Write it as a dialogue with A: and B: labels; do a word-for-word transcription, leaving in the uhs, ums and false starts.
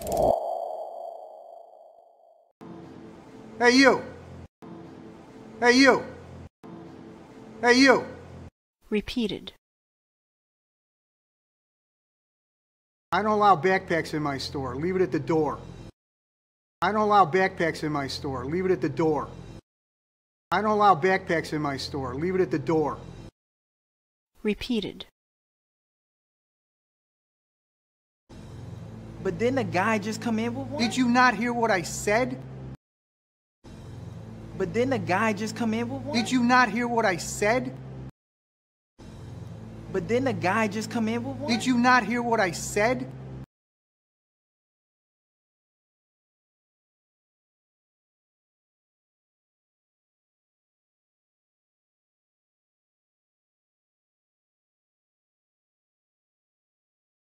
A: Hey, you! Hey, you! Hey, you!
B: Repeated.
A: I don't allow backpacks in my store. Leave it at the door. I don't allow backpacks in my store. Leave it at the door. I don't allow backpacks in my store. Leave it at the door.
B: Repeated.
C: But didn't a guy just come in with one?
A: Did you not hear what I said?
C: But didn't a guy just come in with one?
A: Did you not hear what I said?
C: But didn't a guy just come in with one?
A: Did you not hear what I said?